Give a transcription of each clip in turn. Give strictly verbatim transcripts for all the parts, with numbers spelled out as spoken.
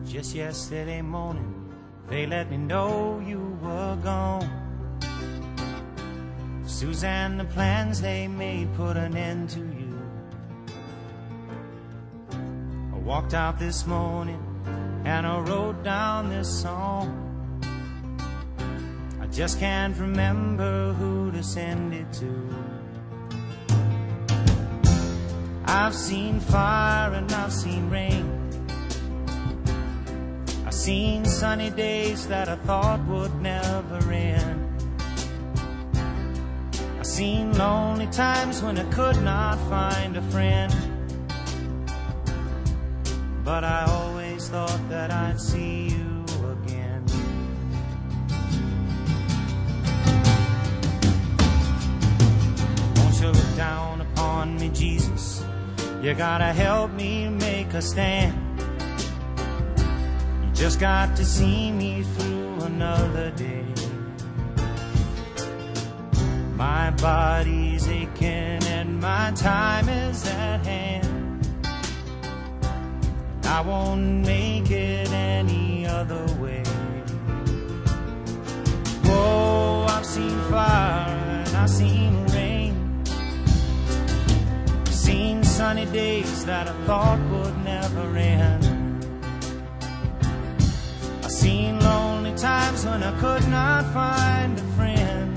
Just yesterday morning, they let me know you were gone. Suzanne, the plans they made put an end to you. I walked out this morning and I wrote down this song. I just can't remember who to send it to. I've seen fire and I've seen rain. I've seen sunny days that I thought would never end. I've seen lonely times when I could not find a friend. But I always thought that I'd see you again. Won't you look down upon me, Jesus? You gotta help me make a stand. You just got to see me through another day. My body's aching and my time is at hand. I won't make it any other way. Whoa, I've seen fire and I've seen rain. I've seen sunny days that I thought would never end. I've seen lonely times when I could not find a friend.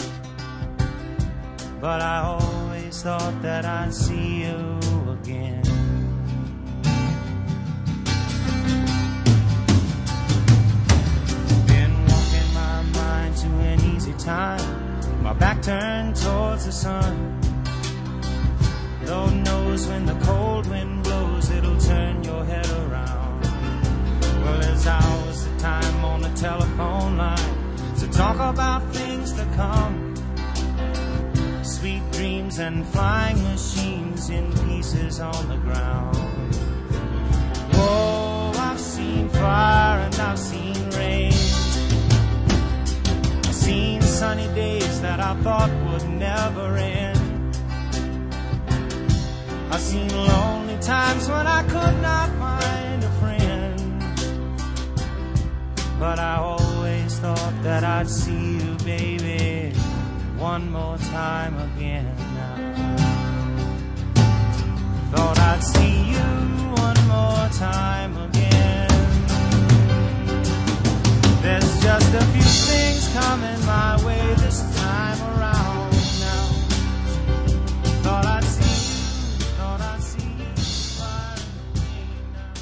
But I always thought that I'd see you again. Been walking my mind to an easy time, my back turned towards the sun. Lord knows when the cold wind blows, it'll turn your head around. Well, there's hours of time on the telephone line to talk about things to come. Sweet dreams and flying machines in pieces on the ground. Whoa, I've seen fire and I've seen rain. I've seen sunny days that I thought would never end. I've seen lonely times when I could not find a friend. But I always thought that I'd see you, baby, one more time again now. Thought I'd see you one more time again. There's just a few things coming my way this time around now. Thought I'd see you, thought I'd see you fire again now.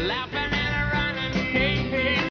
laughing and running. Hey, hey.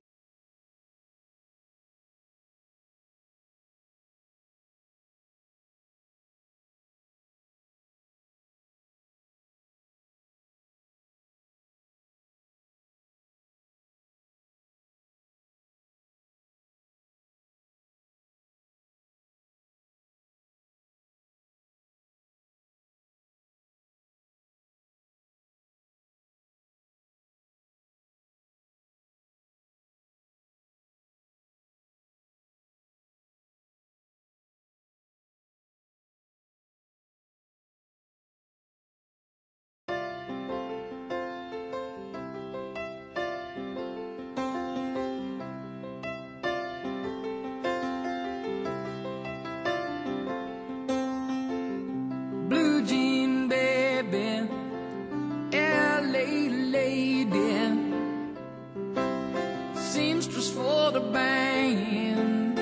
Seamstress for the band,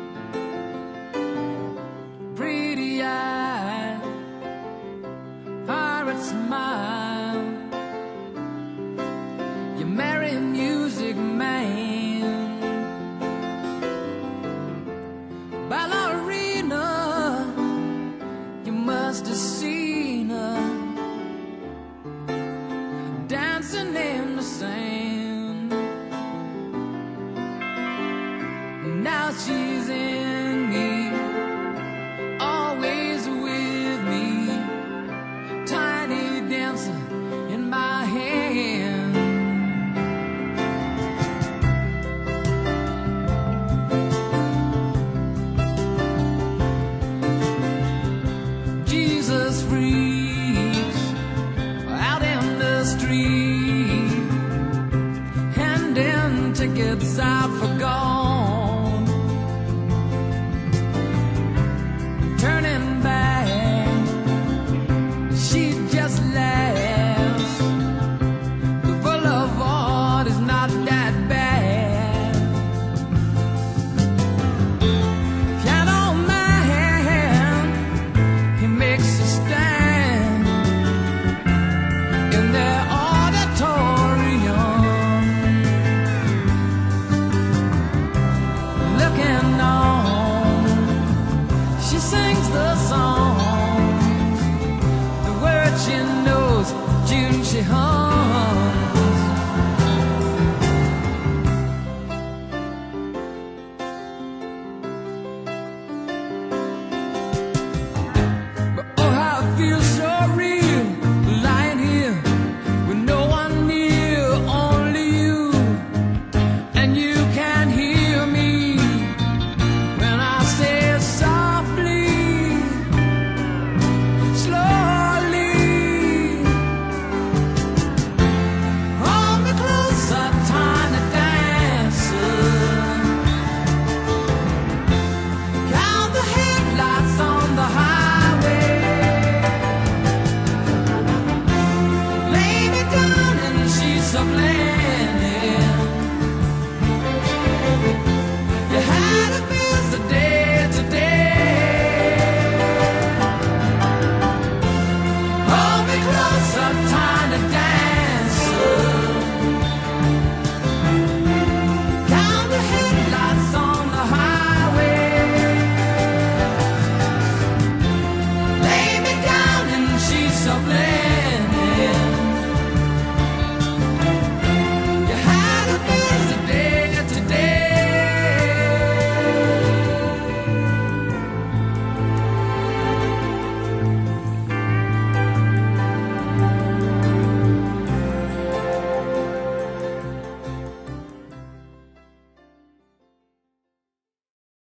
pretty eye, pirate smile. You marry a music man, ballerina. You must have seen her dancing in the sand. Now she's in